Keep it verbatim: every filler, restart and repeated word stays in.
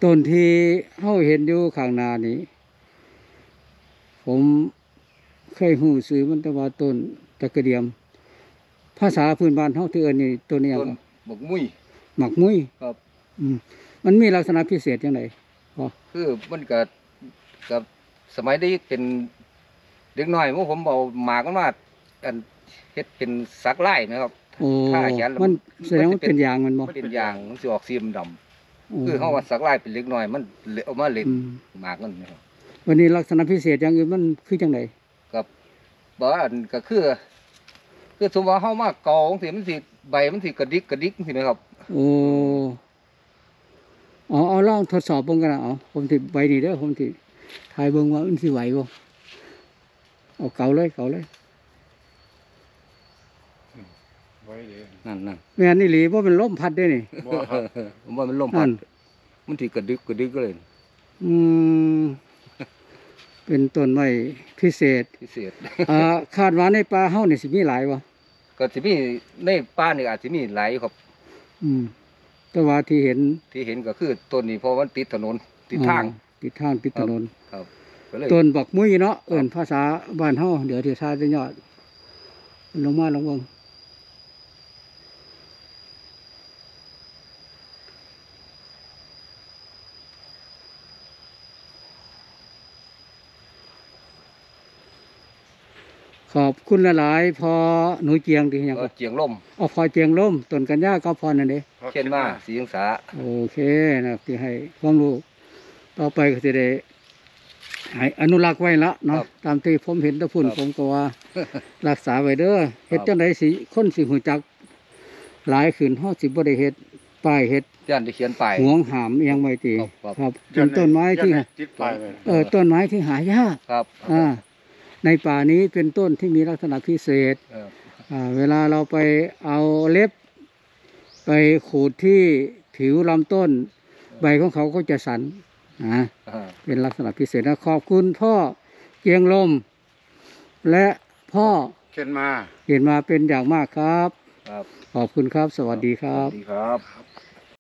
ต้นที่เฮาเห็นอยู่ข้างหน้านี้ผมเคยหูซื้อมันแต่ว่าต้นตะกะเดียมภาษาพื้นบ้านเฮาที่เอิ้นนี่ต้นนี้หยังต้นหมกมุ้ยหมักมุ้ยครับอืมมันมีลักษณะพิเศษจังไดพอคือมันก็กับสมัยนี้เป็นเด็กน้อยเมื่อผมเอาหมากมันมาอันเฮ็ดเป็นสักไล่นะครับโอ้ถ้าเขียนแล้วมันแสดงมันว่าจะเป็นเป็นยางมันบ่มันเป็นยางมันสิออกสีดำโอ้คือเขาว่าสักไล่เป็นเล็กน้อยมันเลเอามาเล่นอืมหมากมันนะครับวันนี้ลักษณะพิเศษอย่างอื่นมันคือจังไดกับบ่อันก็คือ คือสมมติว่าเฮามาเกาจังซี่มันสิใบมันสิกระดิกกระดิกจังซี่นะครับโอ้เอาเอาลองทดสอบเบิ่งกันนะเอาผมสิใบนี่เด้อผมสิถ่ายเบิ่งว่ามันสิไหวบ่เอาเกาเลยเกาเลยไว้เลยนั่นนั่นแม่นอี่หลีบ่เป็นลมพัดเด้นี่บ่ครับผมว่ามันลมพัดนั่นมันสิกระดิกกระดิกเลยอืมเป็นต้นไม้พิเศษพิเศษอ่าคาดว่าในป่าเฮานี่สิมีหลายบ่ก็สิมีในป่านี่อาจสิมีหลายครับอืมแต่ว่าที่เห็นที่เห็นก็คือต้นนี้เพราะมันติดถนนติดทางอ๋อติดทางติดถนนครับก็เลยต้นบักมุ้ยเนาะเอิ้นภาษาบ้านเฮาเดี๋ยวที่ทายจะยอดลงมาลงเบิ่งขอบคุณหลายๆพอหนูเจียงที่ยังเอ่ก็อเจียงลมเอาพอเจียงล่มต้นกัญญาก็พอนั่นเด้เช่นมาสีองศาโอเคนะครับที่ให้ความรู้ต่อไปก็จะได้ให้อนุรักษ์ไว้ละเนาะตามที่ผมเห็นแตะพุ่นผมก็ว่า รักษาไว้เด้อเฮ็ดจังไดสิคนสิหูจักหลายขึ้นเฮาสิบ่ได้เฮ็ดป้ายเฮ็ดย่านได้เขียนป้ายห่วงหามอิหยังไว้ติครับครับเป็นต้นไม้ที่ยันให้ติดปลายไว้เออต้นไม้ที่หายากครับอ่าในป่านี้เป็นต้นที่มีลักษณะพิเศษเอออ่าเวลาเราไปเอาเล็บ ไปขูดที่ผิวลำต้น ใบของเขาก็จะสันนะอ่าเป็นลักษณะพิเศษนะขอบคุณพ่อเกียงลม และพ่อเข็นมาเห็นมาเป็นอย่างมากครับครับขอบคุณครับ สวัสดีครัสวับสดีครับ